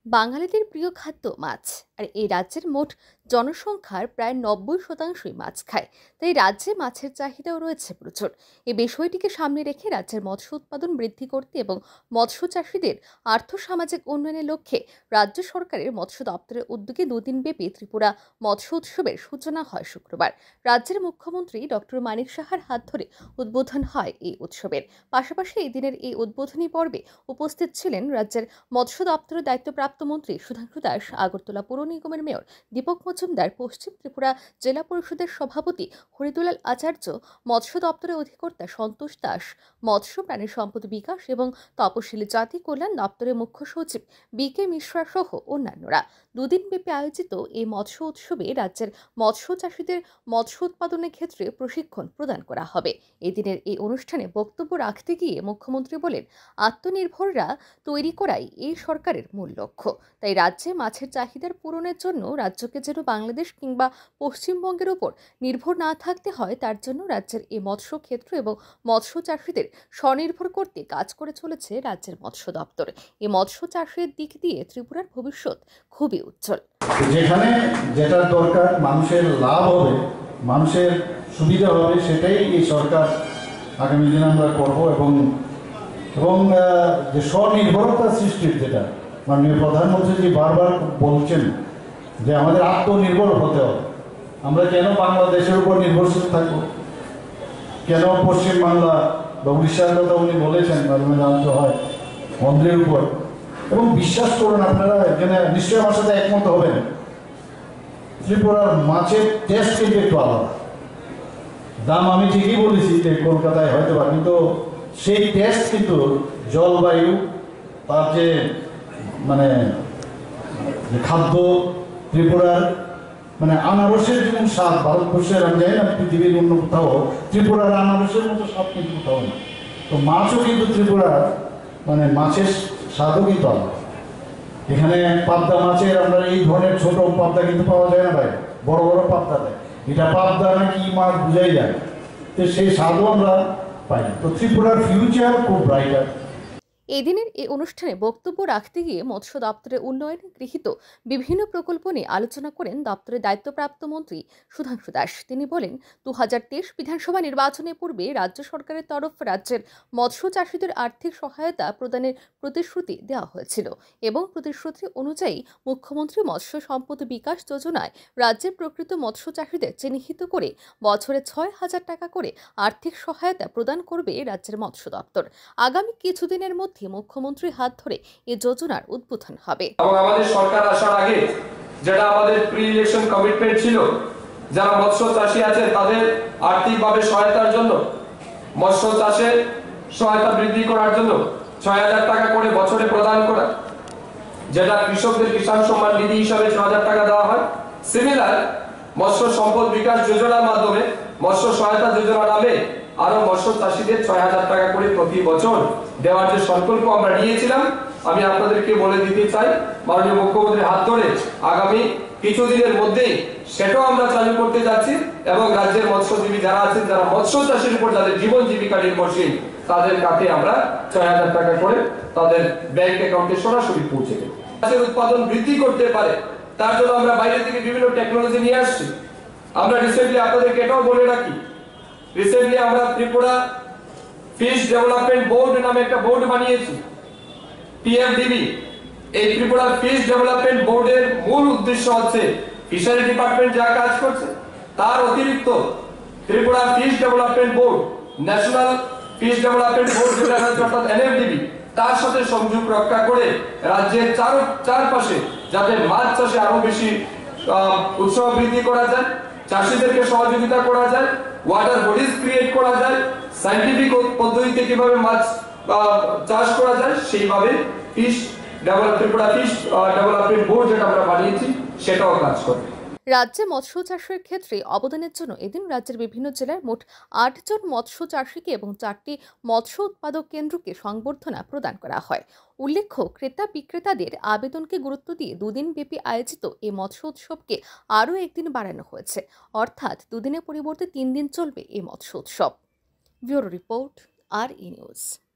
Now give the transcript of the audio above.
বাঙালিদের প্রিয় খাদ্য মাছ। আর এই রাজ্যের মোট জনসংখ্যার প্রায় ৯০% মাছ খায়। তাই রাজ্যে মাছের চাহিদাও রয়েছে প্রচুর। এই বিষয়টিকে সামনে রেখে রাজ্যের মৎস্য উৎপাদন বৃদ্ধি করতে এবং মৎস্য চাষীদের আর্থসামাজিক উন্নয়নের লক্ষ্যে রাজ্য সরকারের মৎস্য দপ্তরের উদ্যোগে দুদিনব্যাপী ত্রিপুরা মৎস্য উৎসবের সূচনা হয় শুক্রবার। রাজ্যের মুখ্যমন্ত্রী ডক্টর মানিক সাহার হাত ধরে উদ্বোধন হয় এই উৎসবের। পাশাপাশি এই দিনের এই উদ্বোধনী পর্বে উপস্থিত ছিলেন রাজ্যের মৎস্য দপ্তরের দায়িত্বপ্রাপ্ত মন্ত্রী সুধাংশু দাস, আগরতলা পৌর নিগমের মেয়র দীপক মজুমদার, পশ্চিম ত্রিপুরা জেলা পরিষদের সভাপতি হরিদুলাল আচার্য, মৎস্য দপ্তরের অধিকর্তা সন্তোষ দাস, মৎস্য প্রাণী সম্পদ বিকাশ এবং তপশিলি জাতি কল্যাণ দপ্তরের মুখ্য সচিব বি.কে. মিশ্রা সহ অন্যান্যরা। দুদিনব্যাপী আয়োজিত এই মৎস্য উৎসবে রাজ্যের মৎস্য চাষীদের মৎস্য উৎপাদনের ক্ষেত্রে প্রশিক্ষণ প্রদান করা হবে। এদিনের এই অনুষ্ঠানে বক্তব্য রাখতে গিয়ে মুখ্যমন্ত্রী বলেন, আত্মনির্ভররা তৈরি করাই এই সরকারের মূল লক্ষ্য। তাই রাজ্যে মাছের চাহিদার পূরণের জন্য রাজ্যকে যেন বাংলাদেশ কিংবা পশ্চিমবঙ্গের উপর নির্ভর না থাকতে হয়, তার জন্য রাজ্যের এই মৎস্য ক্ষেত্র এবং মৎস্য চাষীদের স্বনির্ভর করতে কাজ করে চলেছে রাজ্যের মৎস্য দপ্তর। এই মৎস্য চাষের দিক দিয়ে ত্রিপুরার ভবিষ্যৎ খুবই উজ্জ্বল। যেখানে যেটা দরকার, মানুষের লাভ হবে, মানুষের সুবিধা হবে, সেটাই এই সরকার আগামী দিনে আমরা করব। এবং যে স্বনির্ভরতা সৃষ্টির, যেটা মাননীয় প্রধানমন্ত্রী বারবার বলছেন যে আমাদের আত্মনির্ভর হতে হবে। আমরা কেন বাংলাদেশের উপর নির্ভরশীল থাকবো? কেন পশ্চিমবাংলা বা উড়িষ্যার কথা উনি বলেছেন, জানতে হয় অন্ধ্রের উপর। এবং বিশ্বাস করুন, আপনারা এখানে নিশ্চয়ই আমার সাথে একমত হবেন, ত্রিপুরার মাছের টেস্ট কিন্তু একটু আলাদা। দাম আমি ঠিকই বলেছি যে কলকাতায় হয়তো বা, কিন্তু সেই টেস্ট কিন্তু জলবায়ু, তার যে খাদ্য, ত্রিপুরার আনারসের যেমন স্বাদ, ভারতবর্ষের আমি জানি না পৃথিবীর অন্য কোথাও ত্রিপুরার আনারসের মতো স্বাদ কিন্তু কোথাও না। তো মাছও কিন্তু ত্রিপুরার মাছের স্বাদও কিন্তু আলাদা। এখানে পাবদা মাছের আমরা এই ধরনের ছোট পাবদা কিন্তু পাওয়া যায় না ভাই, বড় বড় পাবদা দেয়। এটা পাবদা নাকি মাছ বুঝাই যায়, তো সেই স্বাদও আমরা পাই। তো ত্রিপুরার ফিউচার খুব ব্রাইটার। এদিনের এই অনুষ্ঠানে বক্তব্য রাখতে গিয়ে মৎস্য দপ্তরের উন্নয়নে গৃহীত বিভিন্ন প্রকল্প নিয়ে আলোচনা করেন দপ্তরের দায়িত্বপ্রাপ্ত মন্ত্রী সুধাংশু দাস। তিনি বলেন, 2023 বিধানসভা নির্বাচনের পূর্বে রাজ্য সরকারের তরফ রাজ্যের মৎস্য চাষীদের আর্থিক সহায়তা প্রদানের প্রতিশ্রুতি দেওয়া হয়েছিল এবং প্রতিশ্রুতি অনুযায়ী মুখ্যমন্ত্রী মৎস্য সম্পদ বিকাশ যোজনায় রাজ্যের প্রকৃত মৎস্য চাষীদের চিহ্নিত করে বছরে 6,000 টাকা করে আর্থিক সহায়তা প্রদান করবে রাজ্যের মৎস্য দপ্তর। আগামী কিছুদিনের মধ্যে মুখ্যমন্ত্রীর হাত ধরে এই যোজনার উদ্বোধন হবে। এবং আমাদের সরকার আসার আগে যেটা আমাদের প্রি ইলেকশন কমিটমেন্ট ছিল, যারা মৎস্য চাষী আছেন তাদের আর্থিকভাবে সহায়তার জন্য, মৎস্য চাষের সহায়তা বৃদ্ধি করার জন্য 6,000 টাকা করে বছরে প্রদান করা, যেটা কৃষকদের কিষাণ সম্মান নিধি হিসাবে 6,000 টাকা দেওয়া হয়। সিমিলার মৎস্য সম্পদ বিকাশ যোজনার মাধ্যমে মৎস্য সহায়তা যোজনা নামে আরো মৎস্য চাষীদের 6,000 টাকা করে প্রতি বছর দেওয়ার যে সংকল্প আমরা নিয়েছিলাম, আমি আপনাদেরকে বলে দিতে চাই, মাননীয় মুখ্যমন্ত্রীর হাত ধরে আগামী কিছুদিনের মধ্যেই সেটাও আমরা চালু করতে যাচ্ছি। এবং রাজ্যের মৎস্যজীবী যারা আছেন, যারা মৎস্য চাষের উপর যাদের জীবন জীবিকা নির্ভরশীল, তাদের কাছে আমরা 6,000 টাকা করে তাদের ব্যাংক অ্যাকাউন্টে সরাসরি পৌঁছে দেব। মাছের উৎপাদন বৃদ্ধি করতে পারে, তার জন্য আমরা বাইরে থেকে বিভিন্ন টেকনোলজি নিয়ে আসছি। আমরা রিসেন্টলি আপনাদেরকে এটাও বলে রাখি, রিসেন্টলি আমরা ত্রিপুরা ফিশ ডেভেলপমেন্ট বোর্ড নামে একটা বোর্ড বানিয়েছি, পিএফডিবি। এই ত্রিপুরা ফিশ ডেভেলপমেন্ট বোর্ডের মূল উদ্দেশ্য হচ্ছে ফিশারি ডিপার্টমেন্ট যা কাজ করছে তার অতিরিক্ত Tripura fish development board, national fish development board যেটা আছে অর্থাৎ এনএফডিবি, তার সাথে সংযোগ রক্ষা করে রাজ্যের চারপাশে যাতে মাছ চাষে আরো বেশি উৎসাহ বৃদ্ধি করা যায়, চাষীদেরকে সহযোগিতা করা যায়, ওয়াটার বডিজ ক্রিয়েট করা যায়, সায়েন্টিফিক পদ্ধতিতে কিভাবে মাছ চাষ করা যায়, সেইভাবে ত্রিপুরা ফিশ ডেভেলপমেন্ট বোর্ড যেটা আমরা বানিয়েছি সেটাও কাজ করে। রাজ্যে মৎস্য চাষের ক্ষেত্রে অবদানের জন্য এদিন রাজ্যের বিভিন্ন জেলার মোট 8 জন মৎস্য চাষীকে এবং 4টি মৎস্য উৎপাদক কেন্দ্রকে সংবর্ধনা প্রদান করা হয়। উল্লেখ্য, ক্রেতা বিক্রেতাদের আবেদনকে গুরুত্ব দিয়ে দুদিনব্যাপী আয়োজিত এই মৎস্য উৎসবকে আরও একদিন বাড়ানো হয়েছে, অর্থাৎ দুদিনের পরিবর্তে 3 দিন চলবে এই মৎস্য উৎসব। Bureau report, RE news.